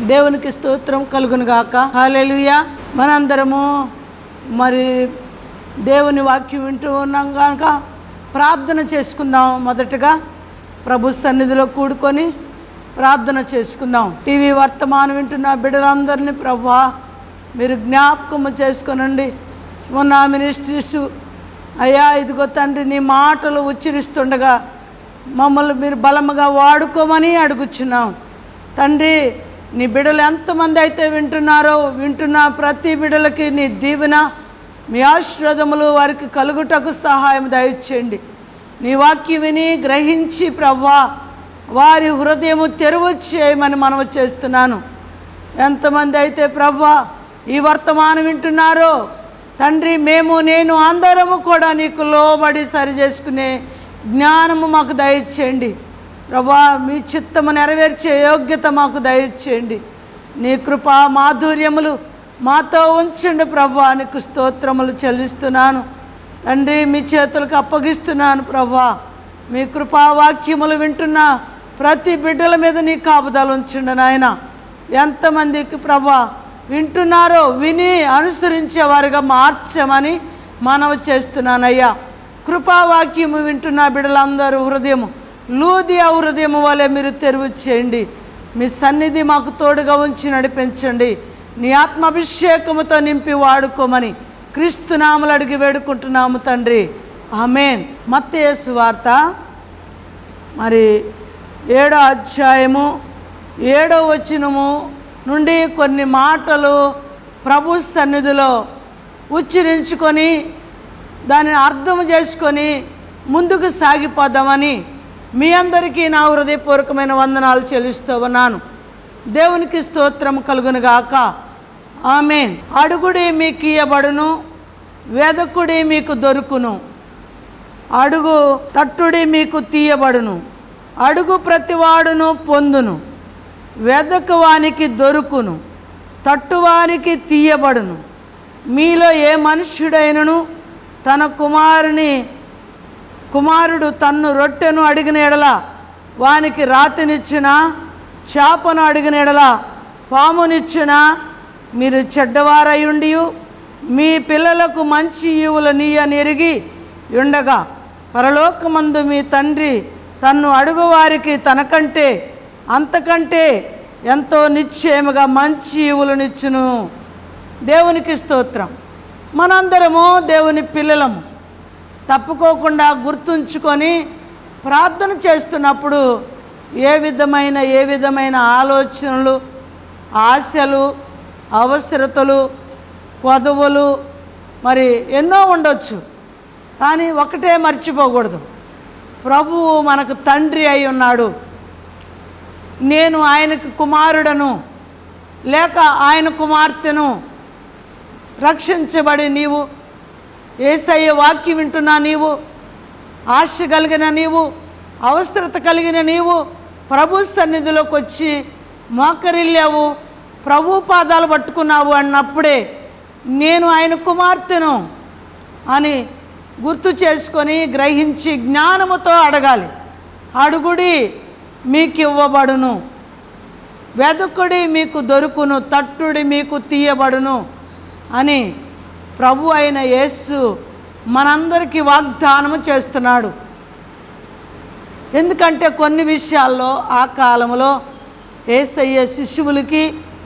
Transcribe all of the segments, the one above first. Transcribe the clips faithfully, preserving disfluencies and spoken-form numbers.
దేవునికి స్తోత్రం కలుగును గాక. హల్లెలూయా. మనందరము మరి దేవుని వాక్యం వింటూ ఉన్నాం కనుక ప్రార్థన చేసుకుందాం. మొదటగా ప్రభు సన్నిధిలో కూడుకొని ప్రార్థన చేసుకుందాం. టీవీ వర్తమానం వింటున్న బిడ్డలందరినీ ప్రభువా మీరు జ్ఞాపకము చేసుకొనండి. మొన్న మినిస్ట్రీస్ అయ్యా ఇదిగో తండ్రి నీ మాటలు ఉచ్చరిస్తుండగా మమ్మల్ని మీరు బలముగా వాడుకోమని అడుగుచున్నాం తండ్రి. నీ బిడ్డలు ఎంతమంది అయితే వింటున్నారో వింటున్న ప్రతి బిడ్డలకి నీ దీవెన మీ ఆశీర్వాదములు వారికి కలుగుటకు సహాయం దయచేయండి. నీ వాక్యం విని గ్రహించి ప్రభువా వారి హృదయము తెరువు చేయమని మనవి చేస్తున్నాను. ఎంతమంది అయితే ప్రభువా ఈ వర్తమానం వింటున్నారో తండ్రి మేము నేను అందరము కూడా నీకు లోబడి సరి చేసుకునే జ్ఞానము మాకు దయచేయండి ప్రభువా. మీ చిత్తము నెరవేర్చే యోగ్యత మాకు దయచేయండి. నీ కృపా మాధుర్యములు మాతో ఉంచండి ప్రభువా. నీకు స్తోత్రములు చెల్లిస్తున్నాను తండ్రి. మీ చేతులకు అప్పగిస్తున్నాను ప్రభువా. మీ కృపా వాక్యములు వింటున్న ప్రతి బిడ్డల మీద నీ కాపుదలు ఉంచండి నాయన. ఎంతమందికి ప్రభువా వింటున్నారో విని అనుసరించేవారుగా మార్చమని మనవి చేస్తున్నానయ్యా. కృపావాక్యము వింటున్న బిడ్డలందరూ హృదయము లూదియా హృదయము వలె మీరు తెరువు చేయండి. మీ సన్నిధి మాకు తోడుగా ఉంచి నడిపించండి. నీ ఆత్మాభిషేకముతో నింపి వాడుకోమని క్రీస్తునామములు అడిగి వేడుకుంటున్నాము తండ్రి. ఆమేన్. మత్తయి సువార్త మరి ఏడో అధ్యాయము ఏడో వచనము నుండి కొన్ని మాటలు ప్రభు సన్నిధిలో ఉచ్చరించుకొని దానిని అర్థం చేసుకొని ముందుకు సాగిపోదామని మీ అందరికీ నా హృదయపూర్వకమైన వందనాలు చెల్లిస్తూ ఉన్నాను. దేవునికి స్తోత్రం కలుగును గాక. ఆమేన్. అడుగుడి మీకు ఇయ్యబడును, వెదకుడి మీకు దొరుకును, అడుగు తట్టుడి మీకు తీయబడును, అడుగు ప్రతివాడును పొందును, వెదకు వానికి దొరుకును, తట్టువానికి తీయబడును. మీలో ఏ మనుష్యుడైనను తన కుమారుని కుమారుడు తన్ను రొట్టెను అడిగిన ఎడల వానికి రాతినిచ్చునా, చేపను అడిగిన ఎడల పామునిచ్చునా? మీరు చెడ్డవారయుండి మీ పిల్లలకు మంచి ఈవులు నీయనెరిగి ఉండగా పరలోకమందు మీ తండ్రి తన్ను అడుగువారికి తనకంటే అంతకంటే ఎంతో నిశ్చయముగా మంచి ఈవులనిచ్చును. దేవునికి స్తోత్రం. మనందరము దేవుని పిల్లలము. తప్పుకోకుండా గుర్తుంచుకొని ప్రార్థన చేస్తున్నప్పుడు ఏ విధమైన ఏ విధమైన ఆలోచనలు, ఆశలు, అవసరతలు, కొదవులు మరి ఎన్నో ఉండొచ్చు. కానీ ఒకటే మర్చిపోకూడదు, ప్రభువు మనకు తండ్రి అయి ఉన్నాడు. నేను ఆయనకు కుమారుడను లేక ఆయన కుమార్తెను. రక్షించబడి నీవు యేసయ్య వాక్యం వింటున్నా నీవు, ఆశ కలిగిన నీవు, అవసరత కలిగిన నీవు ప్రభు సన్నిధిలోకి వచ్చి మోకరిల్లావు, ప్రభు పాదాలు పట్టుకున్నావు అన్నప్పుడే నేను ఆయన కుమార్తెను అని గుర్తు చేసుకొని గ్రహించి జ్ఞానముతో అడగాలి. అడుగుడి మీకు ఇవ్వబడును, వెదుకుడి మీకు దొరుకును, తట్టుడి మీకు తీయబడును అని ప్రభు అయిన యేసు మనందరికీ వాగ్దానము చేస్తున్నాడు. ఎందుకంటే కొన్ని విషయాల్లో ఆ కాలంలో యేసయ్య శిష్యువులకి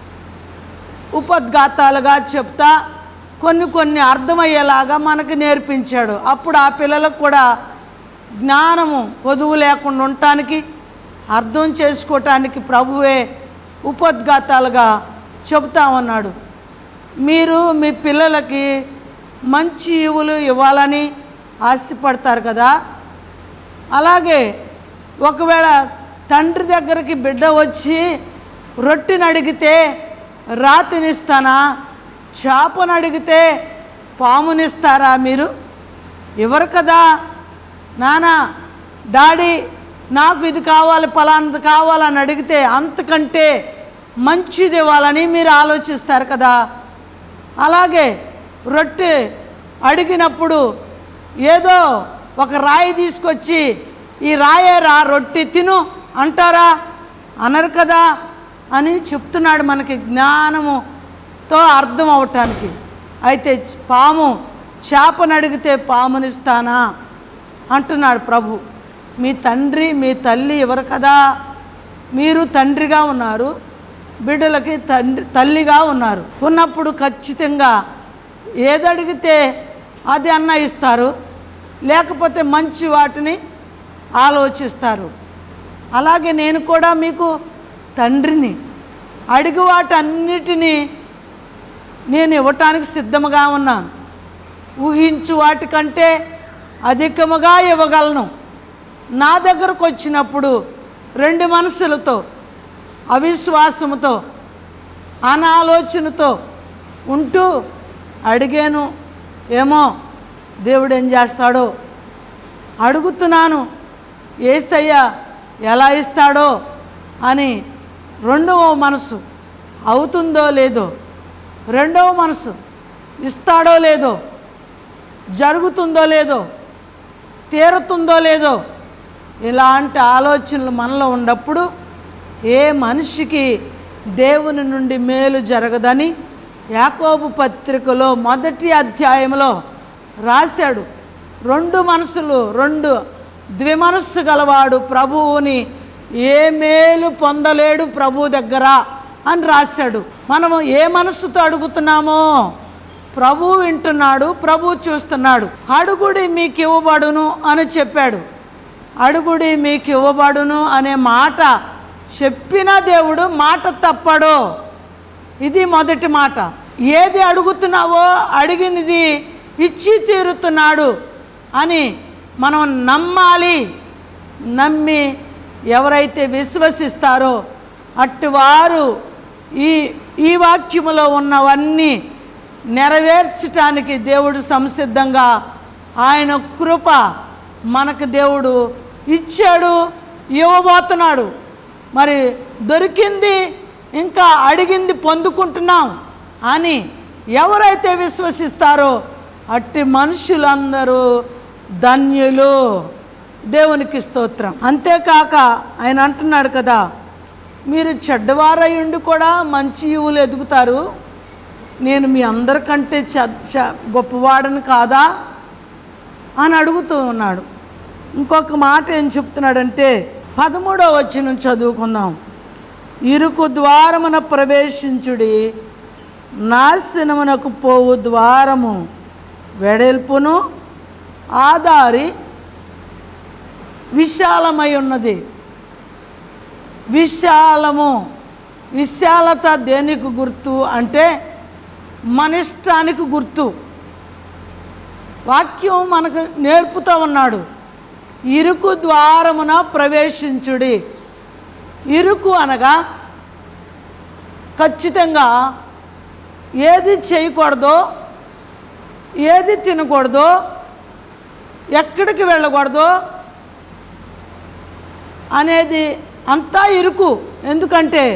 ఉపద్ఘాతాలుగా చెప్తా కొన్ని కొన్ని అర్థమయ్యేలాగా మనకు నేర్పించాడు. అప్పుడు ఆ పిల్లలకు కూడా జ్ఞానము పొదువు లేకుండా ఉండటానికి, అర్థం చేసుకోవటానికి ప్రభువే ఉపద్ఘాతాలుగా చెబుతా ఉన్నాడు. మీరు మీ పిల్లలకి మంచి ఈవులు ఇవ్వాలని ఆశపడతారు కదా. అలాగే ఒకవేళ తండ్రి దగ్గరికి బిడ్డ వచ్చి రొట్టెని అడిగితే రాతినిస్తానా, చేపను అడిగితే పామునిస్తారా? మీరు ఇవ్వరు కదా. నానా డాడీ నాకు ఇది కావాలి ఫలానది కావాలని అడిగితే అంతకంటే మంచిది ఇవ్వాలని మీరు ఆలోచిస్తారు కదా. అలాగే రొట్టె అడిగినప్పుడు ఏదో ఒక రాయి తీసుకొచ్చి ఈ రాయే రా రొట్టె తిను అంటారా? అనరు కదా. అని చెప్తున్నాడు మనకి జ్ఞానముతో అర్థం అవటానికి. అయితే పాము చేపను అడిగితే పామునిస్తానా అంటున్నాడు ప్రభు. మీ తండ్రి మీ తల్లి ఎవరు కదా, మీరు తండ్రిగా ఉన్నారు, బిడ్డలకి తండ్రి తల్లిగా ఉన్నారు. ఉన్నప్పుడు ఖచ్చితంగా ఏదడిగితే అది అన్న ఇస్తారు, లేకపోతే మంచి వాటిని ఆలోచిస్తారు. అలాగే నేను కూడా మీకు తండ్రిని, అడిగి వాటన్నిటినీ నేను ఇవ్వటానికి సిద్ధముగా ఉన్నాను. ఊహించు వాటికంటే అధికముగా ఇవ్వగలను. నా దగ్గరకు వచ్చినప్పుడు రెండు మనసులతో, అవిశ్వాసముతో, అనాలోచనతో ఉంటూ అడిగాను. ఏమో దేవుడు ఏం చేస్తాడో అడుగుతున్నాను, యేసయ్య ఎలా ఇస్తాడో అని రెండవ మనసు అవుతుందో లేదో, రెండవ మనసు ఇస్తాడో లేదో, జరుగుతుందో లేదో, తీరుతుందో లేదో, ఇలాంటి ఆలోచనలు మనలో ఉన్నప్పుడు ఏ మనిషికి దేవుని నుండి మేలు జరగదని యాకోబు పత్రికలో మొదటి అధ్యాయంలో రాశాడు. రెండు మనసులు, రెండు ద్విమనస్సు గలవాడు ప్రభువుని ఏ మేలు పొందలేడు ప్రభు దగ్గర అని రాశాడు. మనము ఏ మనసుతో అడుగుతున్నామో ప్రభు వింటున్నాడు, ప్రభు చూస్తున్నాడు. అడుగుడి మీకు ఇవ్వబడును అని చెప్పాడు. అడుగుడి మీకు ఇవ్వబడును అనే మాట చెప్పిన దేవుడు మాట తప్పడు. ఇది మొదటి మాట. ఏది అడుగుతున్నావో అడిగినది ఇచ్చి తీరుతున్నాడు అని మనం నమ్మాలి. నమ్మి ఎవరైతే విశ్వసిస్తారో అట్టువారు ఈ ఈ వాక్యములో ఉన్నవన్నీ నెరవేర్చటానికి దేవుడు సంసిద్ధంగా, ఆయన కృప మనకు దేవుడు ఇచ్చాడు, ఇవ్వబోతున్నాడు. మరి దొరికింది, ఇంకా అడిగింది పొందుకుంటున్నాం అని ఎవరైతే విశ్వసిస్తారో అట్టి మనుషులందరూ ధన్యులు. దేవునికి స్తోత్రం. అంతేకాక ఆయన అంటున్నాడు కదా, మీరు చెడ్డవారయ్యుండి కూడా మంచి యువులు ఎదుగుతారు, నేను మీ అందరికంటే చ గొప్పవాడని కాదా అని అడుగుతూ ఉన్నాడు. ఇంకొక మాట ఏం చెప్తున్నాడంటే పదమూడవ వచనం చదువుకుందాం. ఇరుకు ద్వారమున ప్రవేశించుడి, నాశనమునకు పోవు ద్వారము వెడల్పును ఆదారి విశాలమై ఉన్నది. విశాలము, విశాలత దేనికి గుర్తు అంటే మన ఇష్టానికి గుర్తు. వాక్యం మనకు నేర్పుతూ ఉన్నాడు. ఇరుకు ద్వారమున ప్రవేశించుడి. ఇరుకు అనగా ఖచ్చితంగా ఏది చేయకూడదో, ఏది తినకూడదో, ఎక్కడికి వెళ్ళకూడదో అనేది అంతా ఇరుకు. ఎందుకంటే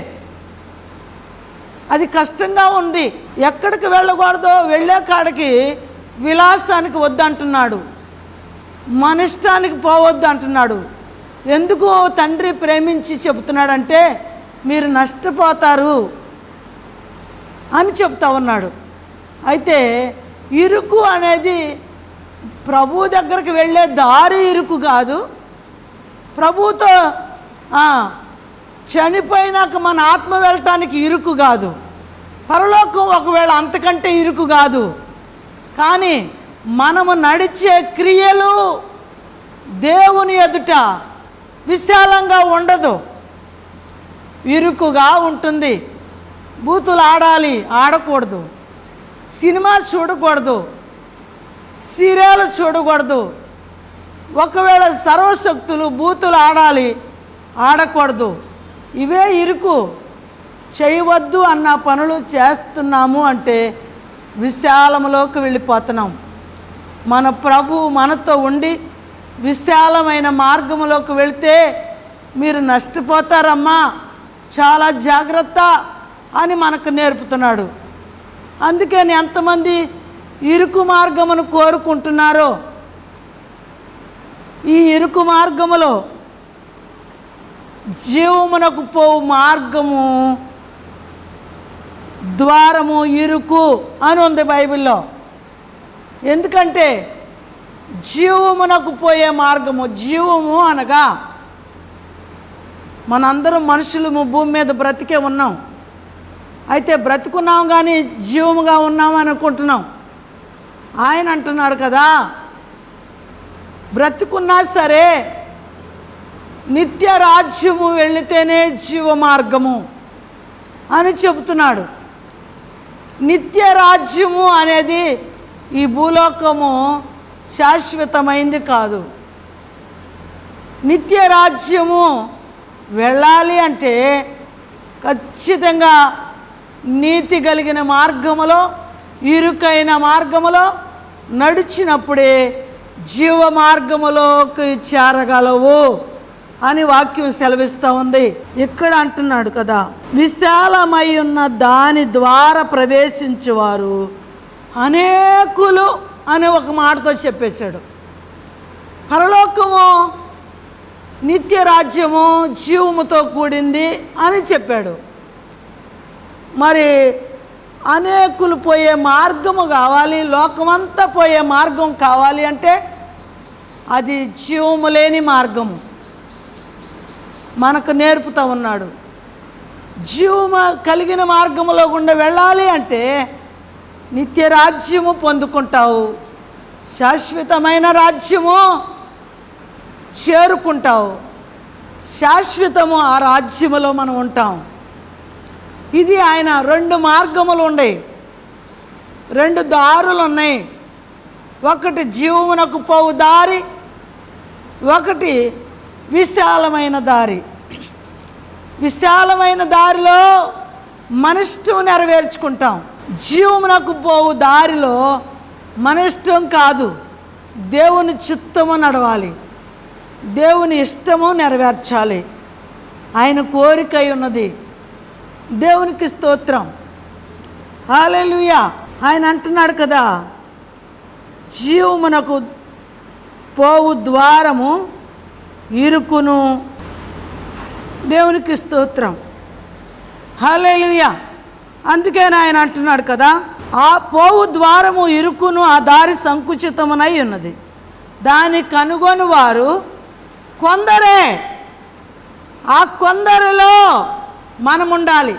అది కష్టంగా ఉంది. ఎక్కడికి వెళ్ళకూడదో, వెళ్ళే కాడికి విలాసానికి వద్దంటున్నాడు, మన ఇష్టానికి పోవద్దు అంటున్నాడు. ఎందుకు తండ్రి ప్రేమించి చెబుతున్నాడంటే మీరు నష్టపోతారు అని చెప్తా ఉన్నాడు. అయితే ఇరుకు అనేది ప్రభు దగ్గరికి వెళ్ళే దారి ఇరుకు కాదు. ప్రభుతో చనిపోయినాక మన ఆత్మ వెళ్ళటానికి ఇరుకు కాదు. పరలోకం ఒకవేళ అంతకంటే ఇరుకు కాదు. కానీ మనము నడిచే క్రియలు దేవుని ఎదుట విశాలంగా ఉండదు, ఇరుకుగా ఉంటుంది. బూతులు ఆడాలి, ఆడకూడదు. సినిమా చూడకూడదు, సీరియల్ చూడకూడదు. ఒకవేళ సర్వశక్తులు బూతులు ఆడాలి, ఆడకూడదు. ఇవే ఇరుకు. చేయవద్దు అన్న పనులు చేస్తున్నాము అంటే విశాలములోకి వెళ్ళిపోతున్నాం. మన ప్రభు మనతో ఉండి విశాలమైన మార్గములోకి వెళితే మీరు నష్టపోతారమ్మా, చాలా జాగ్రత్త అని మనకు నేర్పుతున్నాడు. అందుకని ఎంతమంది ఇరుకు మార్గమును కోరుకుంటున్నారో, ఈ ఇరుకు మార్గములో జీవమునకు పోవు మార్గము ద్వారము ఇరుకు అని ఉంది బైబిల్లో. ఎందుకంటే జీవమునకు పోయే మార్గము, జీవము అనగా మనందరం మనుషులు భూమి మీద బ్రతికే ఉన్నాం. అయితే బ్రతుకున్నాం కానీ జీవముగా ఉన్నాం అనుకుంటున్నాం. ఆయన అంటున్నాడు కదా, బ్రతుకున్నా సరే నిత్య రాజ్యము వెళితేనే జీవ మార్గము అని చెబుతున్నాడు. నిత్య రాజ్యము అనేది ఈ భూలోకము శాశ్వతమైంది కాదు. నిత్య రాజ్యము వెళ్ళాలి అంటే ఖచ్చితంగా నీతి కలిగిన మార్గములో, ఇరుకైన మార్గములో నడిచినప్పుడే జీవ మార్గములోకి చేరగలవు అని వాక్యం సెలవిస్తూ ఉంది. ఇక్కడ అంటున్నాడు కదా, విశాలమై ఉన్న దాని ద్వారా ప్రవేశించేవారు అనేకులు అని ఒక మాటతో చెప్పేశాడు. పరలోకము నిత్య రాజ్యము జీవముతో కూడింది అని చెప్పాడు. మరి అనేకులు పోయే మార్గము కావాలి, లోకమంతా పోయే మార్గం కావాలి అంటే అది జీవము లేని మార్గము మనకు నేర్పుతూ ఉన్నాడు. జీవము కలిగిన మార్గములో గుండా వెళ్ళాలి అంటే నిత్య రాజ్యము పొందుకుంటావు, శాశ్వతమైన రాజ్యము చేరుకుంటావు, శాశ్వతము ఆ రాజ్యములో మనం ఉంటాం. ఇది ఆయన రెండు మార్గములు ఉన్నాయి, రెండు దారులు ఉన్నాయి. ఒకటి జీవమునకు పోవు దారి, ఒకటి విశాలమైన దారి. విశాలమైన దారిలో మన ఇష్టం నెరవేర్చుకుంటాం. జీవమునకు పోవు దారిలో మన ఇష్టం కాదు, దేవుని చిత్తము నడవాలి, దేవుని ఇష్టము నెరవేర్చాలి. ఆయన కోరిక ఉన్నది. దేవునికి స్తోత్రం, హల్లెలూయా. ఆయన అంటున్నాడు కదా, జీవమునకు పోవు ద్వారము ఇరుకును. దేవునికి స్తోత్రం, హల్లెలూయా. అందుకని ఆయన అంటున్నాడు కదా, ఆ పోవు ద్వారము ఇరుకును, ఆ దారి సంకుచితమునై ఉన్నది, దాన్ని కనుగొని వారు కొందరే. ఆ కొందరిలో మనం ఉండాలి.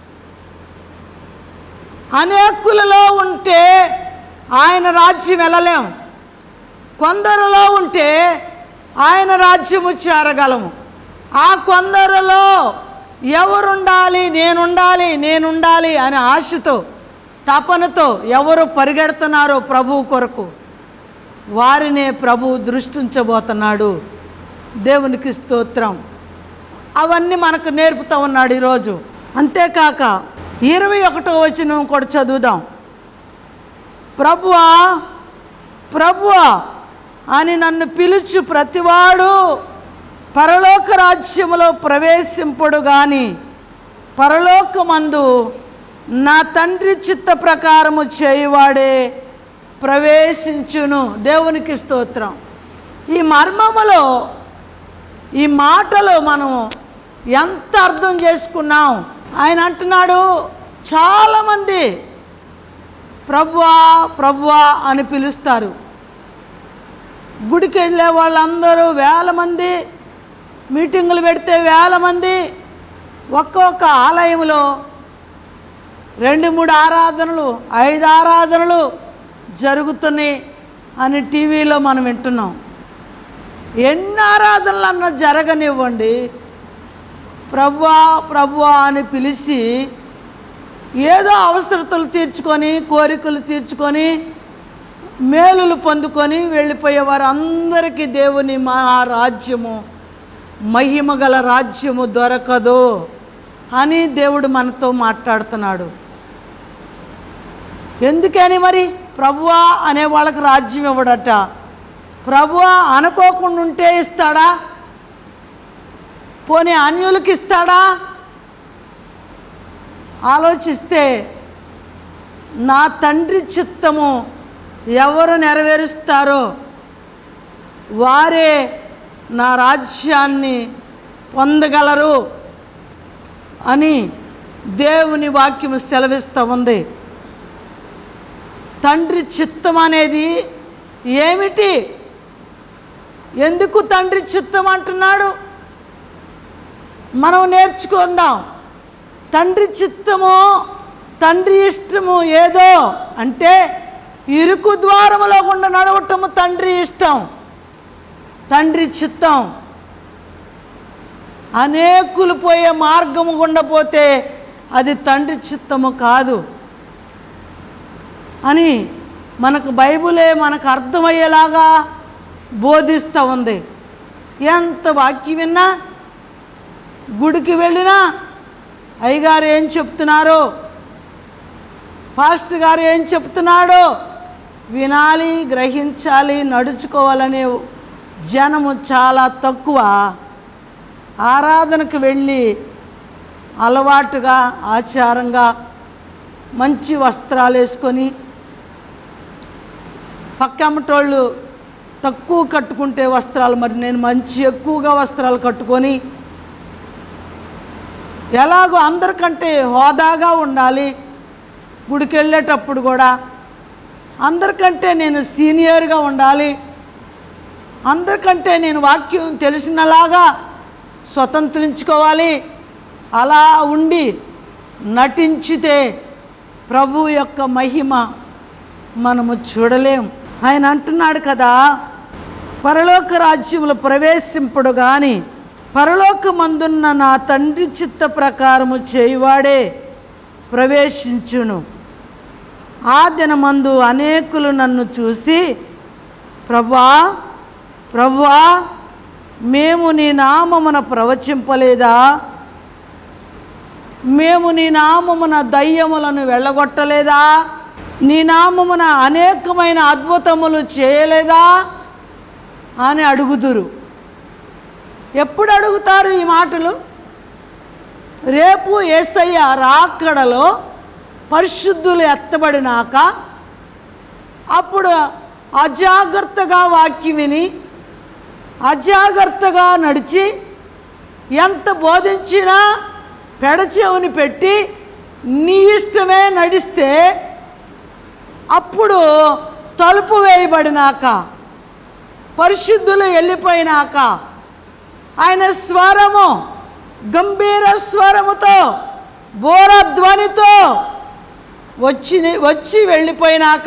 అనేకులలో ఉంటే ఆయన రాజ్యం వెళ్ళలేం, కొందరిలో ఉంటే ఆయన రాజ్యము చేరగలము. ఆ కొందరిలో ఎవరుండాలి, నేనుండాలి నేనుండాలి అనే ఆశతో, తపనతో ఎవరు పరిగెడుతున్నారో ప్రభువు కొరకు, వారినే ప్రభువు దృష్టించబోతున్నాడు. దేవునికి స్తోత్రం. అవన్నీ మనకు నేర్పుతూ ఉన్నాడు ఈరోజు. అంతేకాక ఇరవై ఒకటో వచనం కూడా చదువుదాం. ప్రభువా ప్రభువా అని నన్ను పిలుచు ప్రతివాడు పరలోక రాజ్యములో ప్రవేశింపుడు గాని పరలోకమందు నా తండ్రి చిత్త ప్రకారము చేయువాడే ప్రవేశించును. దేవునికి స్తోత్రం. ఈ మర్మములో, ఈ మాటలు మనం ఎంత అర్థం చేసుకున్నాం. ఆయన అంటున్నాడు, చాలామంది ప్రభువా ప్రభువా అని పిలుస్తారు. గుడికి వెళ్ళే వాళ్ళందరూ వేల మంది, మీటింగులు పెడితే వేల మంది, ఒక్కొక్క ఆలయంలో రెండు మూడు ఆరాధనలు, ఐదు ఆరాధనలు జరుగుతున్నాయి అని టీవీలో మనం వింటున్నాం. ఎన్ని ఆరాధనలు అన్నా జరగనివ్వండి, ప్రభువా ప్రభువా అని పిలిచి ఏదో అవసరతలు తీర్చుకొని, కోరికలు తీర్చుకొని, మేలులు పొందుకొని వెళ్ళిపోయే వారందరికీ దేవుని మహారాజ్యము, మహిమ గల రాజ్యము దొరకదు అని దేవుడు మనతో మాట్లాడుతున్నాడు. ఎందుకని మరి ప్రభువా అనే వాళ్ళకి రాజ్యం ఇవ్వడట? ప్రభువా అనుకోకుండా ఉంటే ఇస్తాడా? పోనీ అన్యులకి ఇస్తాడా? ఆలోచిస్తే నా తండ్రి చిత్తము ఎవరు నెరవేరుస్తారో వారే నా రాజ్యాన్ని పొందగలరు అని దేవుని వాక్యము సెలవిస్తూ ఉంది. తండ్రి చిత్తం అనేది ఏమిటి? ఎందుకు తండ్రి చిత్తం అంటున్నాడు? మనం నేర్చుకుందాం. తండ్రి చిత్తము, తండ్రి ఇష్టము ఏదో అంటే ఇరుకు ద్వారములో గుండా నడవటము తండ్రి ఇష్టం, తండ్రి చిత్తం. అనేకులు పోయే మార్గము గుండా పోతే అది తండ్రి చిత్తము కాదు అని మనకు బైబిలే మనకు అర్థమయ్యేలాగా బోధిస్తూ ఉంది. ఎంత వాక్యం విన్నా, గుడికి వెళ్ళినా అయ్యగారు ఏం చెప్తున్నారో, పాస్టర్ గారు ఏం చెప్తున్నాడో వినాలి, గ్రహించాలి, నడుచుకోవాలనే జనము చాలా తక్కువ. ఆరాధనకు వెళ్ళి అలవాటుగా ఆచారంగా మంచి వస్త్రాలు వేసుకొని, పక్కమ్మటోళ్ళు తక్కువ కట్టుకుంటే వస్త్రాలు, మరి నేను మంచి ఎక్కువగా వస్త్రాలు కట్టుకొని ఎలాగో అందరికంటే హోదాగా ఉండాలి, గుడికి వెళ్ళేటప్పుడు కూడా అందరికంటే నేను సీనియర్గా ఉండాలి, అందరికంటే నేను వాక్యం తెలిసినలాగా స్వతంత్రించుకోవాలి, అలా ఉండి నటించితే ప్రభు యొక్క మహిమ మనము చూడలేం. ఆయన అంటున్నాడు కదా, పరలోక రాజ్యములు ప్రవేశింపుడు కానీ పరలోకమందున్న నా తండ్రి చిత్త ప్రకారము చేయువాడే ప్రవేశించును. ఆ దినమందు అనేకులు నన్ను చూసి, ప్రభువా ప్రభువా మేము నీ నామమున ప్రవచింపలేదా, మేము నీ నామమున దయ్యములను వెళ్ళగొట్టలేదా, నీ నామమున అనేకమైన అద్భుతములు చేయలేదా అని అడుగుదురు. ఎప్పుడు అడుగుతారు ఈ మాటలు? రేపు యేసయ్య రాకడలో పరిశుద్ధులు ఎత్తబడినాక, అప్పుడు అజాగ్రత్తగా వాక్యం విని అజాగ్రత్తగా నడిచి ఎంత బోధించినా పెడచెవుని పెట్టి నీ ఇష్టమే నడిస్తే, అప్పుడు తలుపు వేయబడినాక, పరిశుద్ధులు వెళ్ళిపోయినాక, ఆయన స్వరము గంభీర స్వరముతో బోరధ్వనితో వచ్చి వచ్చి వెళ్ళిపోయినాక,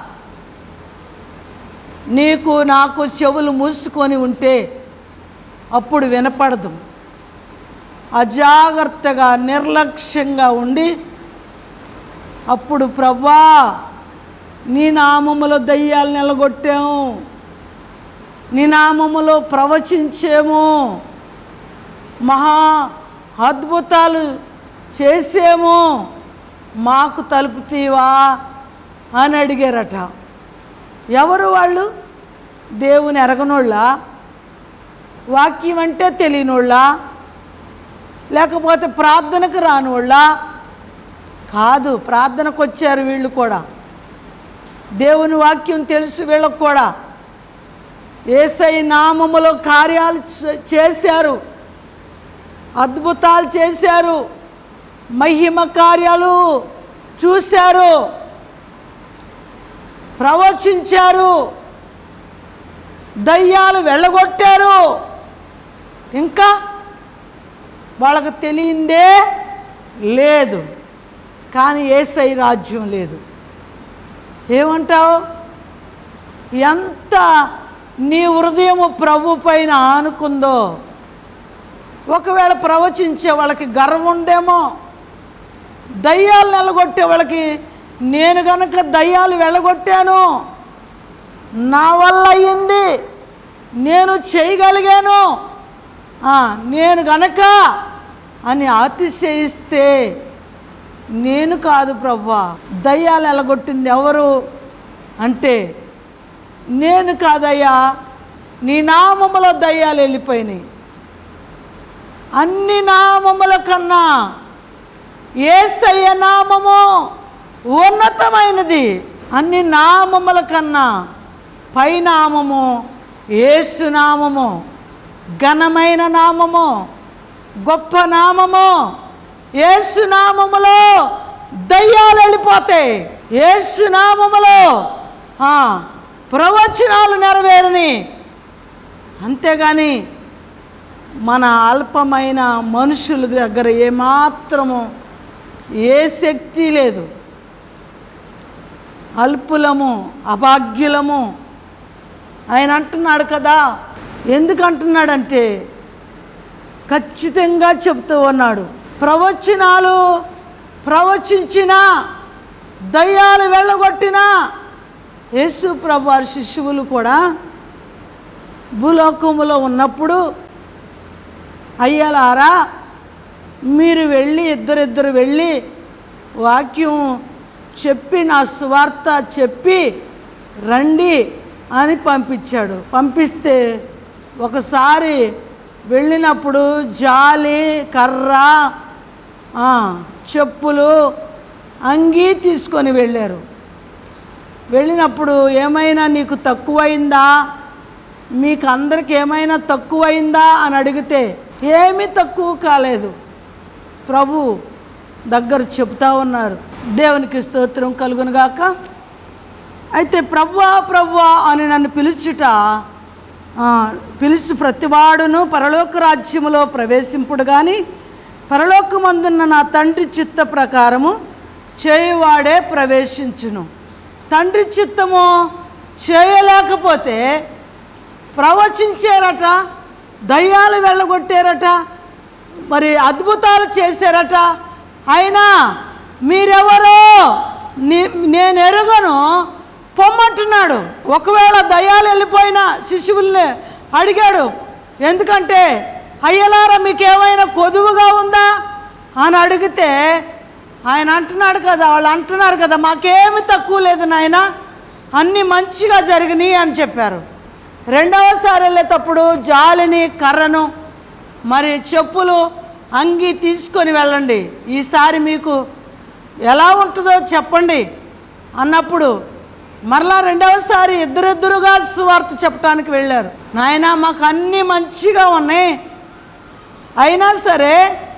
నీకు నాకు చెవులు మూసుకొని ఉంటే అప్పుడు వినపడదు. అజాగ్రత్తగా నిర్లక్ష్యంగా ఉండి అప్పుడు ప్రభువా నీ నామములో దయ్యాలు నిలగొట్టాము, నీ నామములో ప్రవచించేము, మహా అద్భుతాలు చేసేము, మాకు తలుపుతీవా అని అడిగారట. ఎవరు వాళ్ళు? దేవుని ఎరగనోళ్ళ, వాక్యం అంటే తెలియనోళ్ళ, లేకపోతే ప్రార్థనకు రానోళ్ళ? కాదు, ప్రార్థనకు వచ్చారు వీళ్ళు కూడా, దేవుని వాక్యం తెలుసు వీళ్ళకు కూడా. యేసయ్య నామములో కార్యాలు చేశారు, అద్భుతాలు చేశారు, మహిమ కార్యాలు చూశారు, ప్రవచించారు, దయ్యాలు వెళ్ళగొట్టారు. ఇంకా వాళ్ళకు తెలియందే లేదు. కానీ యేసయ్య రాజ్యం లేదు. ఏమంటావు? ఎంత నీ హృదయము ప్రభు పైన ఆనుకుందో, ఒకవేళ ప్రవచించే వాళ్ళకి గర్వం ఉందేమో, దయ్యాలు వెళ్ళగొట్టే వాళ్ళకి నేను గనక దయ్యాలు వెళ్ళగొట్టాను, నా వల్ల అయ్యింది, నేను చేయగలిగాను, నేను గనక అని అతిశయిస్తే, నేను కాదు ప్రభువా, దయ్యాలు వెళ్ళగొట్టింది ఎవరు అంటే నేను కాదయ్యా, నీ నామములో దయ్యాలు వెళ్ళిపోయినాయి. అన్ని నామముల కన్నా యేసయ్య నామము ఉన్నతమైనది. అన్ని నామముల కన్నా పై నామము యేసు నామము, ఘనమైన నామము, గొప్ప నామము. యేసు నామములో దయ్యాలు వెళ్ళిపోతాయి. యేసు నామములో ప్రవచనాలు నెరవేరని. అంతేగాని మన అల్పమైన మనుషుల దగ్గర ఏమాత్రము ఏ శక్తి లేదు. అల్పులము, అభాగ్యులము. ఆయన అంటున్నాడు కదా. ఎందుకు అంటున్నాడంటే ఖచ్చితంగా చెప్తూ ఉన్నాడు. ప్రవచనాలు ప్రవచించిన, దయ్యాలు వెళ్ళగొట్టిన యేసు ప్రభు వారి శిష్యువులు కూడా భూలోకములో ఉన్నప్పుడు, అయ్యలారా మీరు వెళ్ళి ఇద్దరిద్దరు వెళ్ళి వాక్యం చెప్పి నా సువార్త చెప్పి రండి అని పంపించాడు. పంపిస్తే ఒకసారి వెళ్ళినప్పుడు జాలి, కర్ర, చెప్పులు, అంగీ తీసుకొని వెళ్ళారు. వెళ్ళినప్పుడు ఏమైనా నీకు తక్కువైందా, మీకు అందరికి ఏమైనా తక్కువైందా అని అడిగితే ఏమీ తక్కువ కాలేదు. ప్రభు దగ్గర చెప్తా ఉన్నారు. దేవునికి స్తోత్రం కలుగునుగాక. అయితే ప్రభువా ప్రభువా అని నన్ను పిలుచుట, పిలుచు ప్రతివాడును పరలోక రాజ్యములో ప్రవేశింపుడు కానీ పరలోకమందున్న నా తండ్రి చిత్త ప్రకారము చేయువాడే ప్రవేశించును. తండ్రి చిత్తము చేయలేకపోతే ప్రవచించారట, దయ్యాలు వెళ్ళగొట్టారట, మరి అద్భుతాలు చేశారట. అయినా మీరెవరో నేను ఎరుగను పొమ్మంటున్నాడు. ఒకవేళ దయ్యాలు వెళ్ళిపోయిన శిశువుల్ని అడిగాడు. ఎందుకంటే అయ్యలారా మీకు ఏమైనా కొదువుగా ఉందా అని అడిగితే ఆయన అంటున్నాడు కదా, వాళ్ళు అంటున్నారు కదా, మాకేమి తక్కువ లేదు నాయన, అన్నీ మంచిగా జరిగినాయి అని చెప్పారు. రెండవసారి వెళ్ళేటప్పుడు జాలిని, కర్రను, మరి చెప్పులు, అంగి తీసుకొని వెళ్ళండి, ఈసారి మీకు ఎలా ఉంటుందో చెప్పండి అన్నప్పుడు మరలా రెండవసారి ఇద్దరిద్దరుగా సువార్త చెప్పడానికి వెళ్ళారు. నాయన మాకు అన్నీ మంచిగా ఉన్నాయి, అయినా సరే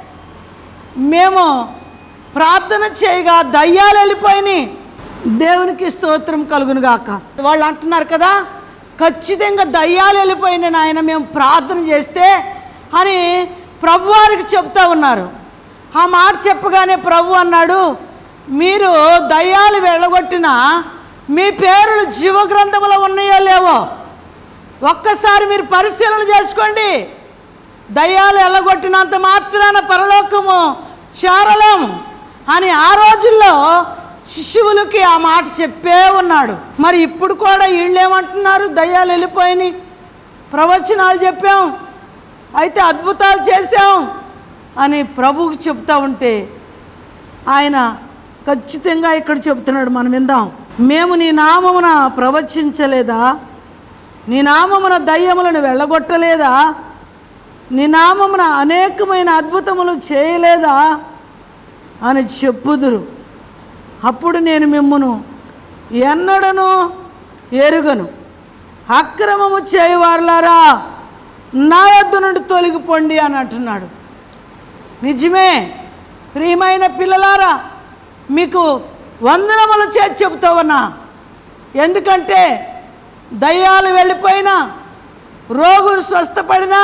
మేము ప్రార్థన చేయగా దయ్యాలు వెళ్ళిపోయినాయి. దేవునికి స్తోత్రం కలుగునుగాక. వాళ్ళు అంటున్నారు కదా, ఖచ్చితంగా దయ్యాలు వెళ్ళిపోయినాయి నాయన మేము ప్రార్థన చేస్తే అని ప్రభువారికి చెప్తా ఉన్నారు. ఆ మాట చెప్పగానే ప్రభు అన్నాడు, మీరు దయ్యాలు వెళ్ళగొట్టిన మీ పేర్లు జీవగ్రంథంలో ఉన్నాయో లేవో ఒక్కసారి మీరు పరిశీలన చేసుకోండి. దయ్యాలు వెళ్ళగొట్టినంత మాత్రాన పరలోకము చేరలేము అని ఆ రోజుల్లో శిష్యువులకి ఆ మాట చెప్పే ఉన్నాడు. మరి ఇప్పుడు కూడా వీళ్ళు ఏమంటున్నారు, దయ్యాలు వెళ్ళిపోయినాయి, ప్రవచనాలు చెప్పాం, అయితే అద్భుతాలు చేసాం అని ప్రభువుకి చెప్తా ఉంటే ఆయన ఖచ్చితంగా ఇక్కడ చెప్తున్నాడు. మనం విందాం. మేము నీ నామమున ప్రవచించలేదా, నీ నామమున దయ్యములను వెళ్ళగొట్టలేదా, నీ నామమున అనేకమైన అద్భుతములు చేయలేదా అని చెప్పుదురు. అప్పుడు నేను మిమ్మును ఎన్నడను ఎరుగను, అక్రమము చేయవారులారా నా యొద్ద నుండి తొలగిపోండి అని అంటున్నాడు. నిజమే ప్రియమైన పిల్లలారా, మీకు వందనములు చేసి చెబుతా ఉన్నా. ఎందుకంటే దయ్యాలు వెళ్ళిపోయినా, రోగులు స్వస్థపడినా,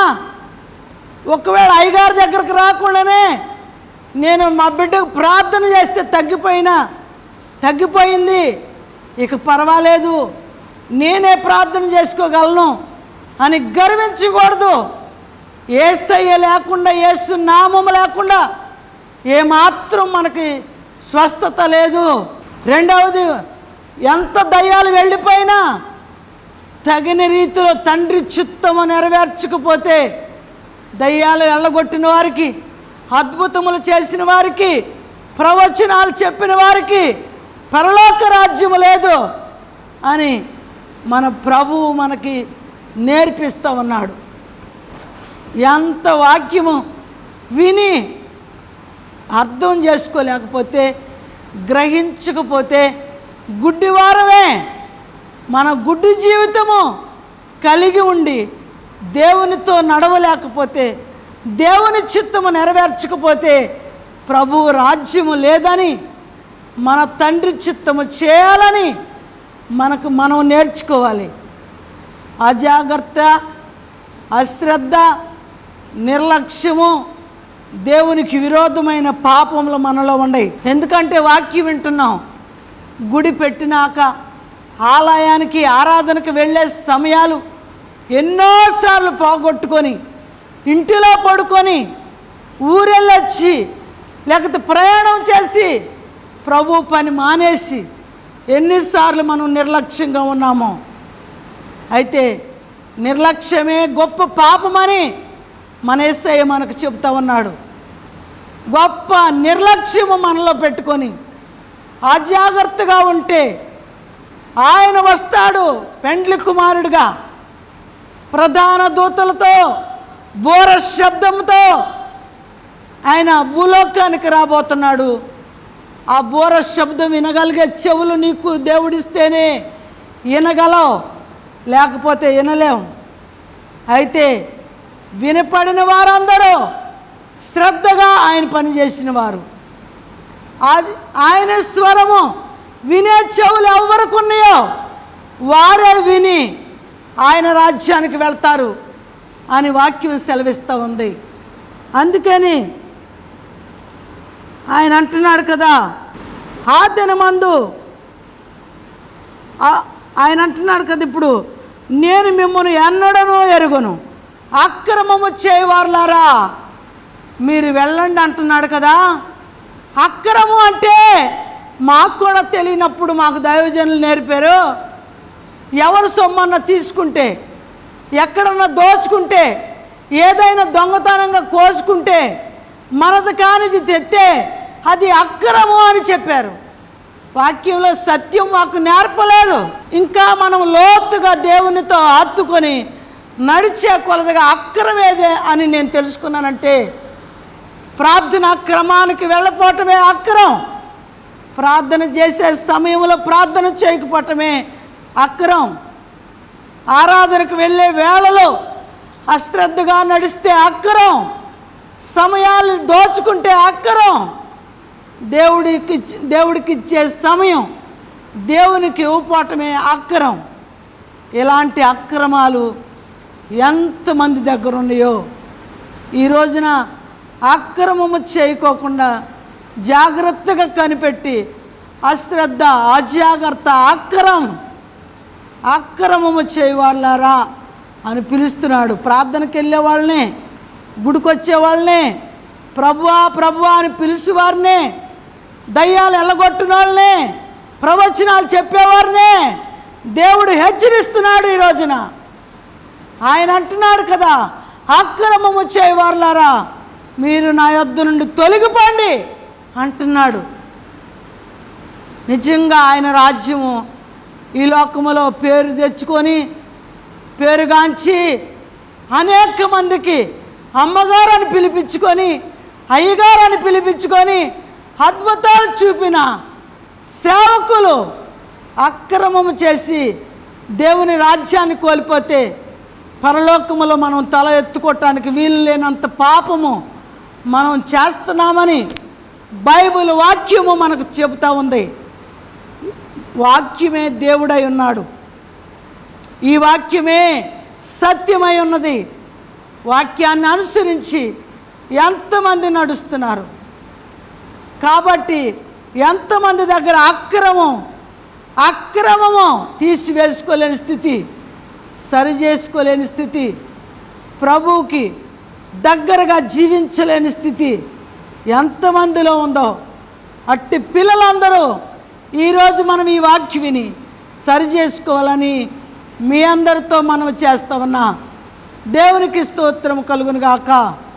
ఒకవేళ అయ్యగారి దగ్గరకు రాకుండానే నేను మా బిడ్డకు ప్రార్థన చేస్తే తగ్గిపోయినా తగ్గిపోయింది, ఇక పర్వాలేదు నేనే ప్రార్థన చేసుకోగలను అని గర్వించకూడదు. యేసయ్య లేకుండా, యేసు నామము లేకుండా ఏమాత్రం మనకి స్వస్థత లేదు. రెండవది, ఎంత దయ్యాలు వెళ్ళిపోయినా తగిన రీతిలో తండ్రి చిత్తము నెరవేర్చకపోతే దయ్యాలు వెళ్ళగొట్టిన వారికి, అద్భుతములు చేసిన వారికి, ప్రవచనాలు చెప్పిన వారికి పరలోక రాజ్యము లేదు అని మన ప్రభువు మనకి నేర్పిస్తూ ఉన్నాడు. ఎంత వాక్యము విని అర్థం చేసుకోలేకపోతే, గ్రహించకపోతే గుడ్డివారమే. మన గుడ్డి జీవితము కలిగి ఉండి దేవునితో నడవలేకపోతే, దేవుని చిత్తము నెరవేర్చకపోతే ప్రభువు రాజ్యము లేదని, మన తండ్రి చిత్తము చేయాలని మనకు మనం నేర్చుకోవాలి. అజాగ్రత్త, అశ్రద్ధ, నిర్లక్ష్యము దేవునికి విరోధమైన పాపములు మనలో ఉన్నాయి. ఎందుకంటే వాక్యం వింటున్నాం. గుడి పెట్టినాక ఆలయానికి ఆరాధనకు వెళ్ళే సమయాలు ఎన్నోసార్లు పోగొట్టుకొని ఇంటిలో పడుకొని ఊరెళ్ళొచ్చి లేకపోతే ప్రయాణం చేసి ప్రభు పని మానేసి ఎన్నిసార్లు మనం నిర్లక్ష్యంగా ఉన్నామో. అయితే నిర్లక్ష్యమే గొప్ప పాపమని మన యేసయ్య మనకు చెప్తా ఉన్నాడు. గొప్ప నిర్లక్ష్యము మనలో పెట్టుకొని అజాగ్రత్తగా ఉంటే ఆయన వస్తాడు పెండ్లి కుమారుడిగా, ప్రధాన దూతలతో బోర శబ్దంతో ఆయన భూలోకానికి రాబోతున్నాడు. ఆ బోర శబ్దం వినగలిగే చెవులు నీకు దేవుడిస్తేనే వినగలవు, లేకపోతే వినలేం. అయితే వినపడిన వారందరూ శ్రద్ధగా ఆయన పనిచేసిన వారు. ఆయన స్వరము వినే చెవులు ఎవరికి ఉన్నాయో వారే విని ఆయన రాజ్యానికి వెళ్తారు అని వాక్యం సెలవిస్తూ ఉంది. అందుకని ఆయన అంటున్నాడు కదా, ఆ దినమందు ఆయన అంటున్నాడు కదా, ఇప్పుడు నేను మిమ్మల్ని ఎన్నడను ఎరుగను, అక్రమము చేయవారులారా మీరు వెళ్ళండి అంటున్నాడు కదా. అక్రమం అంటే మాకు కూడా తెలియనప్పుడు మాకు దైవజనులు నేర్పారు. ఎవరు సొమ్మన్న తీసుకుంటే, ఎక్కడన్నా దోచుకుంటే, ఏదైనా దొంగతనంగా కోసుకుంటే, మనది కానిది తెస్తే అది అక్రమం అని చెప్పారు. వాక్యంలో సత్యం మాకు నేర్పలేదు. ఇంకా మనం లోతుగా దేవునితో హత్తుకొని నడిచే కొలదిగా అక్రమేదే అని నేను తెలుసుకున్నానంటే ప్రార్థన క్రమానికి వెళ్ళపోవటమే అక్రమం. ప్రార్థన చేసే సమయంలో ప్రార్థన చేయకపోవటమే అక్రమం. ఆరాధనకు వెళ్ళే వేళలో అశ్రద్ధగా నడిస్తే అక్రమం. సమయాలు దోచుకుంటే అక్రమం. దేవుడికి దేవుడికి ఇచ్చే సమయం దేవునికి ఇవ్వపోవటమే అక్రమం. ఇలాంటి అక్రమాలు ఎంతమంది దగ్గర ఉన్నాయో ఈ రోజున అక్రమము చేయకోకుండా జాగ్రత్తగా కనిపెట్టి అశ్రద్ధ, అజాగ్రత్త, అక్రమం అక్రమము చేయవాళ్ళారా అని పిలుస్తున్నాడు. ప్రార్థనకి వెళ్ళే వాళ్ళనే, గుడికొచ్చే వాళ్ళనే, ప్రభువా ప్రభువా అని పిలిచేవారినే, దయ్యాలు ఎల్లగొట్టిన వాళ్ళనే, ప్రవచనాలు చెప్పేవారినే దేవుడు హెచ్చరిస్తున్నాడు. ఈ రోజున ఆయన అంటున్నాడు కదా, అక్రమము చేయవారులారా మీరు నా యొద్ద నుండి తొలగిపోండి అంటున్నాడు. నిజంగా ఆయన రాజ్యము ఈ లోకములో పేరు తెచ్చుకొని పేరుగాంచి అనేక మందికి అమ్మగారని పిలిపించుకొని అయ్యగారని పిలిపించుకొని అద్భుతాలు చూపిన సేవకులు అక్రమము చేసి దేవుని రాజ్యాన్ని కోల్పోతే పరలోకములో మనం తల ఎత్తుకోవటానికి వీలు లేనంత పాపము మనం చేస్తున్నామని బైబిల్ వాక్యము మనకు చెబుతూ ఉంది. వాక్యమే దేవుడై ఉన్నాడు. ఈ వాక్యమే సత్యమై ఉన్నది. వాక్యాన్ని అనుసరించి ఎంతమంది నడుస్తున్నారు. కాబట్టి ఎంతమంది దగ్గర అక్రమం అక్రమము తీసివేసుకోలేని స్థితి, సరి చేసుకోలేని స్థితి, ప్రభువుకి దగ్గరగా జీవించలేని స్థితి ఎంతమందిలో ఉందో అట్టి పిల్లలందరూ ఈరోజు మనం ఈ వాక్యం విని సరి చేసుకోవాలని మీ అందరితో మనం చేస్తా ఉన్నా. దేవునికి స్తోత్రం కలుగును గాక.